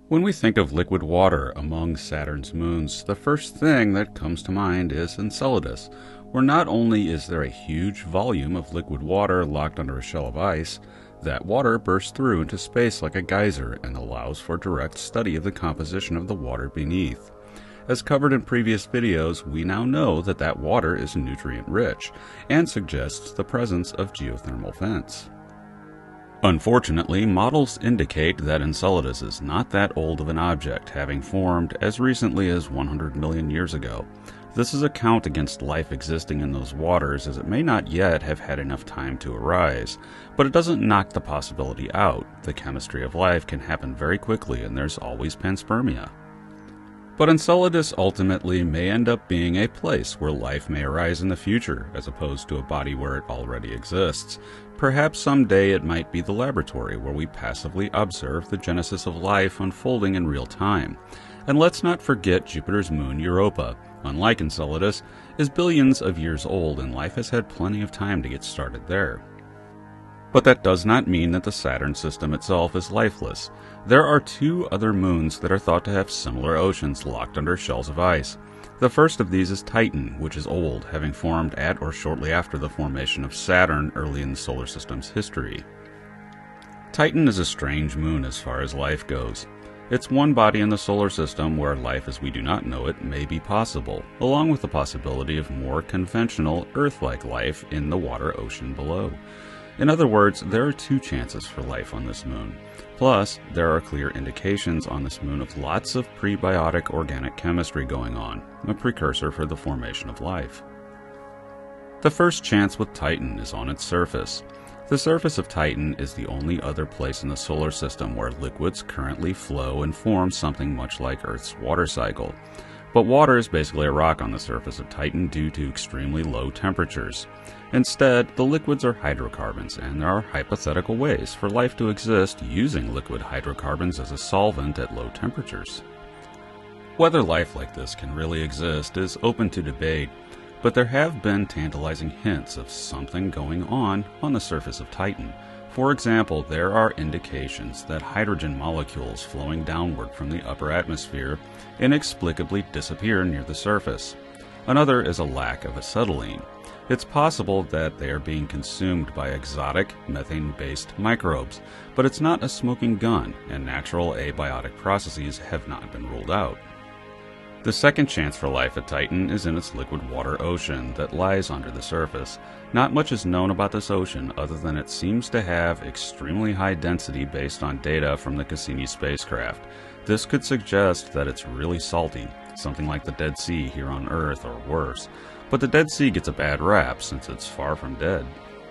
When we think of liquid water among Saturn's moons, the first thing that comes to mind is Enceladus, where not only is there a huge volume of liquid water locked under a shell of ice, that water bursts through into space like a geyser and allows for direct study of the composition of the water beneath. As covered in previous videos, we now know that that water is nutrient-rich and suggests the presence of geothermal vents. Unfortunately, models indicate that Enceladus is not that old of an object, having formed as recently as 100 million years ago. This is a count against life existing in those waters, as it may not yet have had enough time to arise. But it doesn't knock the possibility out. The chemistry of life can happen very quickly, and there's always panspermia. But Enceladus ultimately may end up being a place where life may arise in the future, as opposed to a body where it already exists. Perhaps someday it might be the laboratory where we passively observe the genesis of life unfolding in real time. And let's not forget Jupiter's moon Europa, unlike Enceladus, is billions of years old and life has had plenty of time to get started there. But that does not mean that the Saturn system itself is lifeless. There are two other moons that are thought to have similar oceans locked under shells of ice. The first of these is Titan, which is old, having formed at or shortly after the formation of Saturn early in the solar system's history. Titan is a strange moon as far as life goes. It's one body in the solar system where life as we do not know it may be possible, along with the possibility of more conventional Earth-like life in the water ocean below. In other words, there are two chances for life on this moon. Plus, there are clear indications on this moon of lots of prebiotic organic chemistry going on, a precursor for the formation of life. The first chance with Titan is on its surface. The surface of Titan is the only other place in the solar system where liquids currently flow and form something much like Earth's water cycle. But water is basically a rock on the surface of Titan due to extremely low temperatures. Instead, the liquids are hydrocarbons, and there are hypothetical ways for life to exist using liquid hydrocarbons as a solvent at low temperatures. Whether life like this can really exist is open to debate, but there have been tantalizing hints of something going on the surface of Titan. For example, there are indications that hydrogen molecules flowing downward from the upper atmosphere inexplicably disappear near the surface. Another is a lack of acetylene. It's possible that they are being consumed by exotic, methane-based microbes, but it's not a smoking gun, and natural abiotic processes have not been ruled out. The second chance for life at Titan is in its liquid water ocean that lies under the surface. Not much is known about this ocean other than it seems to have extremely high density based on data from the Cassini spacecraft. This could suggest that it's really salty, something like the Dead Sea here on Earth or worse. But the Dead Sea gets a bad rap since it's far from dead.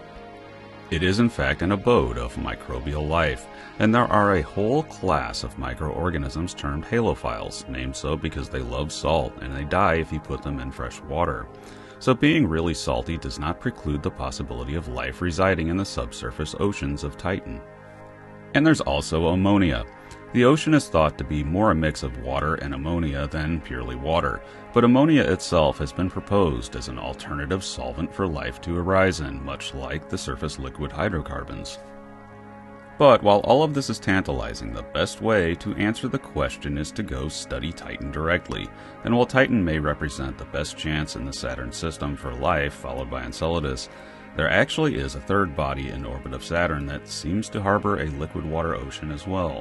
It is in fact an abode of microbial life, and there are a whole class of microorganisms termed halophiles, named so because they love salt and they die if you put them in fresh water. So being really salty does not preclude the possibility of life residing in the subsurface oceans of Titan. And there's also ammonia. The ocean is thought to be more a mix of water and ammonia than purely water, but ammonia itself has been proposed as an alternative solvent for life to arise in, much like the surface liquid hydrocarbons. But while all of this is tantalizing, the best way to answer the question is to go study Titan directly. And while Titan may represent the best chance in the Saturn system for life, followed by Enceladus, there actually is a third body in orbit of Saturn that seems to harbor a liquid water ocean as well.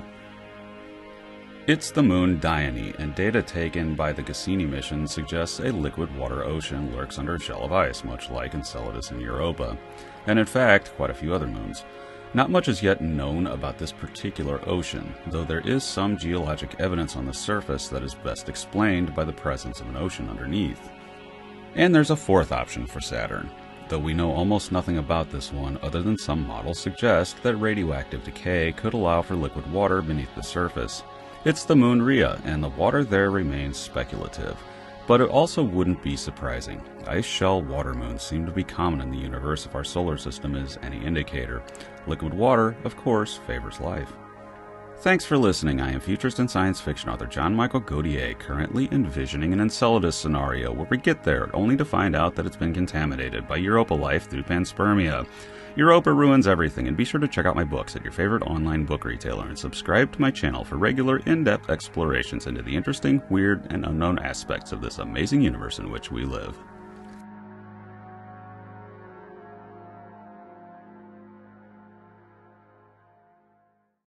It's the moon Dione, and data taken by the Cassini mission suggests a liquid water ocean lurks under a shell of ice, much like Enceladus and Europa, and in fact, quite a few other moons. Not much is yet known about this particular ocean, though there is some geologic evidence on the surface that is best explained by the presence of an ocean underneath. And there's a fourth option for Saturn, though we know almost nothing about this one other than some models suggest that radioactive decay could allow for liquid water beneath the surface. It's the moon Rhea, and the water there remains speculative. But it also wouldn't be surprising. Ice shell water moons seem to be common in the universe if our solar system is any indicator. Liquid water, of course, favors life. Thanks for listening. I am futurist and science fiction author John Michael Gaudier, currently envisioning an Enceladus scenario where we get there only to find out that it's been contaminated by Europa life through panspermia. Europa ruins everything, and be sure to check out my books at your favorite online book retailer and subscribe to my channel for regular in-depth explorations into the interesting, weird, and unknown aspects of this amazing universe in which we live.